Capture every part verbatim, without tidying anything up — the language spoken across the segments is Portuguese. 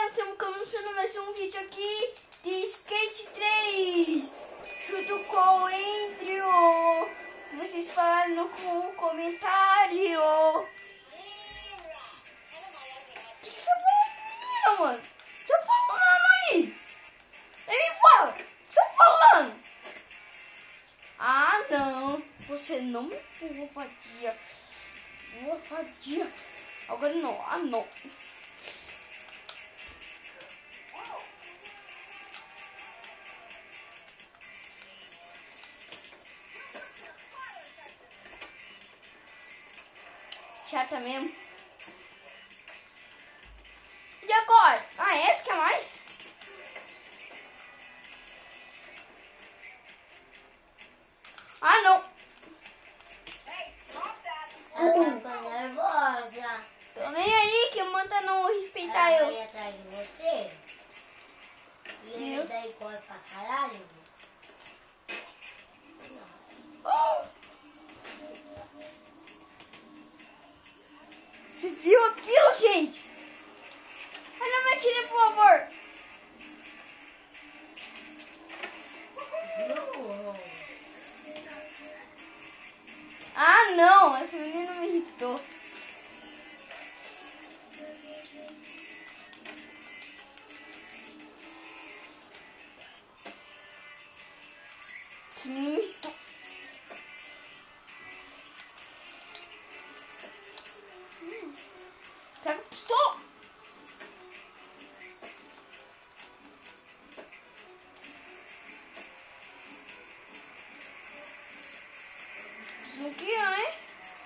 estamos começando mais um vídeo aqui de Skate três, junto com o Andrew, que vocês falaram no comentário. O que, que você falou, menina, mano? Você tá falando aí? Ele me fala, você tá falando? Ah, não, você não me empurrou, vadia. Boa, vadia. Agora não, ah, não. Chata mesmo. E agora? Ah, esse que é mais? Ah, não. Ela tá ficando nervosa. Tô nem aí que manda não respeitar Ela eu. vai atrás de você. E ele daí corre pra caralho. Oh! Você viu aquilo, gente? Ah, não me atire, por favor. Não. Ah, não. Essa menina me irritou. Esse menino me irritou. Hum. Pega a pistola. Isso não quer, hein?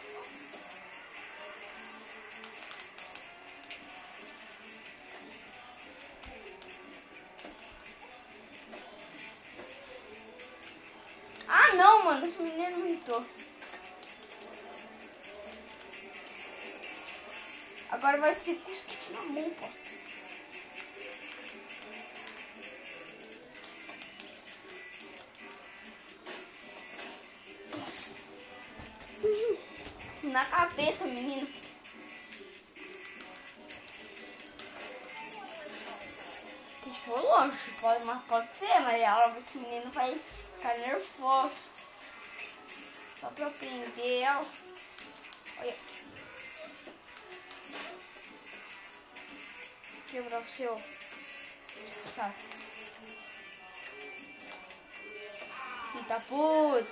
Ah, não, mano. Esse menino me irritou. Agora vai ser com o skate na mão, pô. Nossa. Na cabeça, menino. A gente foi longe, pode, mas pode ser, mas ela, esse menino vai ficar nervoso. Só pra prender ela. Olha. Quebrar o seu. Sabe? Eita puta.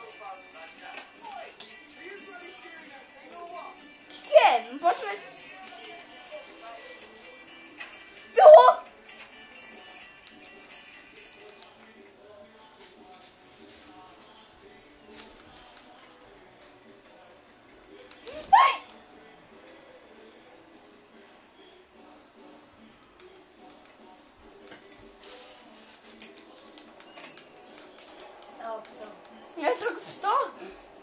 Que que é? Não pode mais. Ferrou! Ai! Não, não. Eu tô com pistola?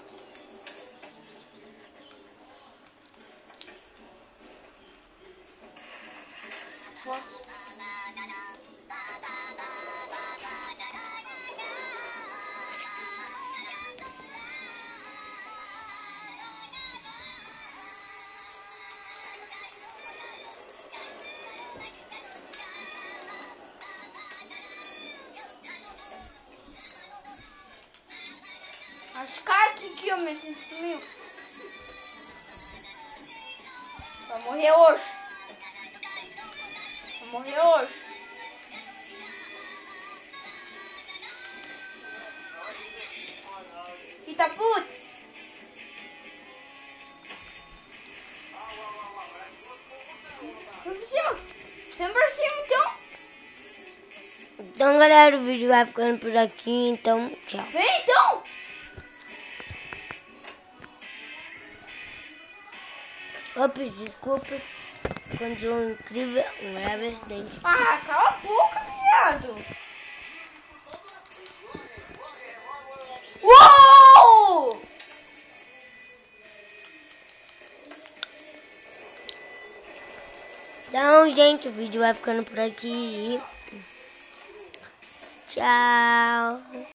Forte. As caras que que eu meti mil. Vai morrer hoje. Vai morrer hoje. Eita puta. Vem pra cima. Vem pra cima então. Então, galera, o vídeo vai ficando por aqui. Então, tchau. Vem então. Opa, desculpa. Aconteceu um incrível, um grave acidente. Ah, cala a boca, viado. Uou! Então, gente, o vídeo vai ficando por aqui. Tchau.